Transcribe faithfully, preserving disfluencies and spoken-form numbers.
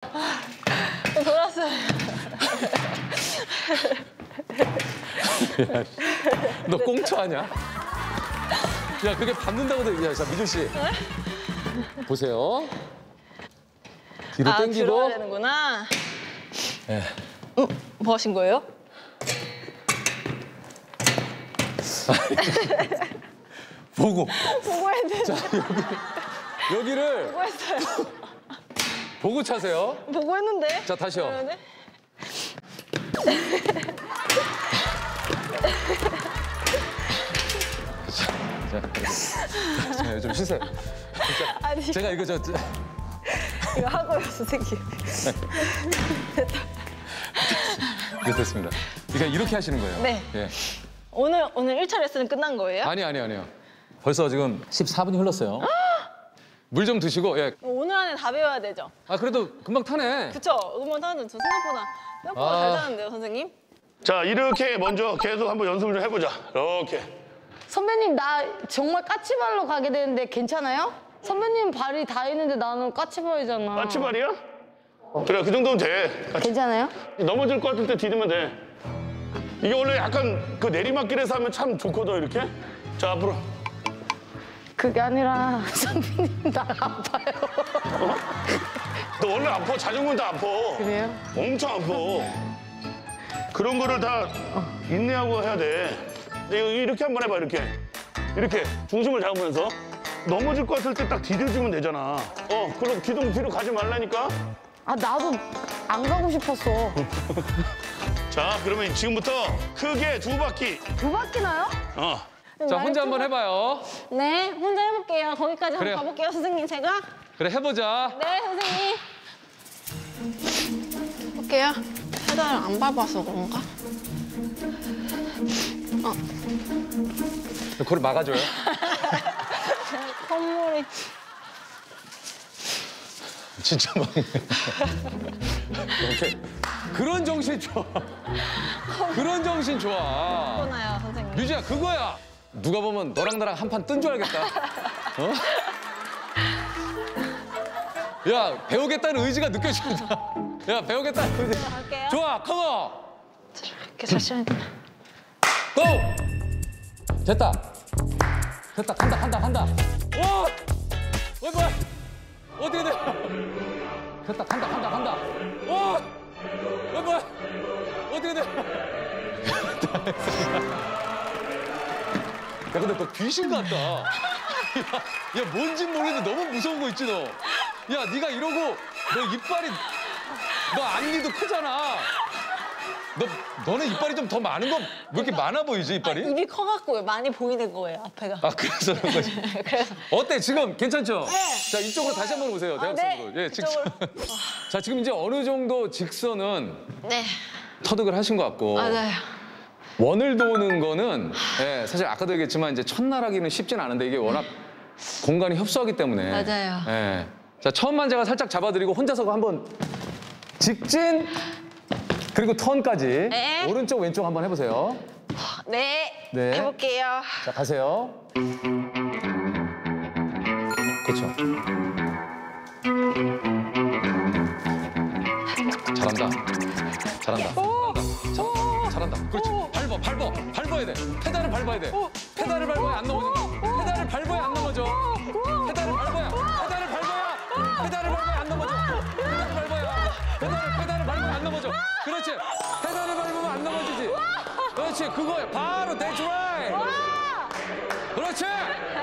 돌았어요. 야, 너 꽁초하냐? 야, 그게 받는다고 돼. 야, 자, 미주 씨. 네? 보세요. 뒤로 아, 당기고. 들어야 되는구나. 네. 음, 뭐 하신 거예요? 보고. 보고 했는데. 자, 여기, 여기를 보고 했어요. 보고 차세요. 보고 했는데. 자, 다시요. 그러네. 자, 자, 좀 쉬세요. 진짜. 아니. 제가 이거 저, 저 이거 하고요, 선생님. 됐다. 네, 됐습니다. 그러니까 이렇게 하시는 거예요. 네. 예. 오늘 오늘 일 차 레슨은 끝난 거예요? 아니, 아니, 아니요. 벌써 지금 십사 분이 흘렀어요. 물 좀 드시고, 예. 오늘 안에 다 배워야 되죠? 아, 그래도 금방 타네. 그쵸? 음원 타는데 저 생각보다 생각보다 아. 잘 타는데요, 선생님? 자, 이렇게 먼저 계속 한번 연습을 좀 해보자. 이렇게. 선배님 나 정말 까치발로 가게 되는데 괜찮아요? 선배님 발이 다 있는데 나는 까치발이잖아. 까치발이야? 그래, 그 정도면 돼. 괜찮아요? 넘어질 것 같을 때 디디면 돼. 이게 원래 약간 그 내리막길에서 하면 참 좋거든, 이렇게. 자, 앞으로. 그게 아니라 선배님 나 아파요. 어? 너 원래 아파. 자전거는 다 아파. 그래요? 엄청 아파. 그런 거를 다 인내하고 해야 돼. 근데 이렇게 한번 해봐, 이렇게. 이렇게 중심을 잡으면서 넘어질 것 같을 때 딱 디뎌주면 되잖아. 어, 그럼 기둥 뒤로 가지 말라니까. 아 나도 안 가고 싶었어. 자, 그러면 지금부터 크게 두 바퀴. 두 바퀴나요? 어. 자, 혼자 한번 해봐요. 네, 혼자 해볼게요. 거기까지 그래요. 한번 가볼게요, 선생님. 제가. 그래, 해보자. 네, 선생님. 해볼게요. 페달을 안 밟아서 그런가? 어. 그걸 막아줘요. 선물이. 진짜 막네. 오케이. 그런 정신 좋아. 그런 정신 좋아. 떠나요, 선생님. 뮤지야, 그거야. 누가 보면 너랑 나랑 한 판 뜬 줄 알겠다. 어? 야, 배우겠다는 의지가 느껴진다. 야, 배우겠다는 의지. 갈게요. 좋아, 컴온. 이렇게 잠시만요. 고! 됐다. 됐다, 간다, 간다, 간다. 오! 어, 뭐야? 어떻게 돼? 됐다, 간다, 간다, 간다. 오! 어, 뭐야? 어떻게 돼? 야, 근데 너 귀신 같다. 야, 야, 뭔진 모르겠는데 너무 무서운 거 있지, 너? 야, 네가 이러고 너 이빨이, 너 앞니도 크잖아. 너, 너는 이빨이 좀 더 많은 거, 왜 이렇게 많아 보이지, 이빨이? 입이 커갖고 많이 보이는 거예요, 앞에가. 아, 그래서 그런 거지. 그래서. 어때, 지금 괜찮죠? 네. 자, 이쪽으로 다시 한번 보세요, 아, 대각선으로. 네. 예, 직선. 이쪽으로. 자, 지금 이제 어느 정도 직선은 네, 터득을 하신 것 같고. 맞아요. 원을 도는 거는 예, 사실 아까도 얘기했지만 이제 첫날하기는 쉽진 않은데 이게 워낙 공간이 협소하기 때문에. 맞아요. 예. 자, 처음만 제가 살짝 잡아드리고 혼자서 한번 직진 그리고 턴까지 네. 오른쪽 왼쪽 한번 해보세요. 네, 네. 해볼게요. 자, 가세요. 그렇죠. 잘한다. 잘한다. 잘한다. 잘한다. 그렇지. 밟아, 밟아. 밟아야 돼. 페달을 밟아야 돼. 페달을 밟아야 안 넘어져. 페달을 밟아야 안 넘어져. 페달을 밟아야. 페달을 밟아야. 페달을 밟아야 안 넘어져. 페달을 밟아야. 페달을 페달을 밟으면 안 넘어져. 그렇지. 페달을 밟으면 안 넘어지지. 그렇지. 그거야. 바로 that's right. 그렇지.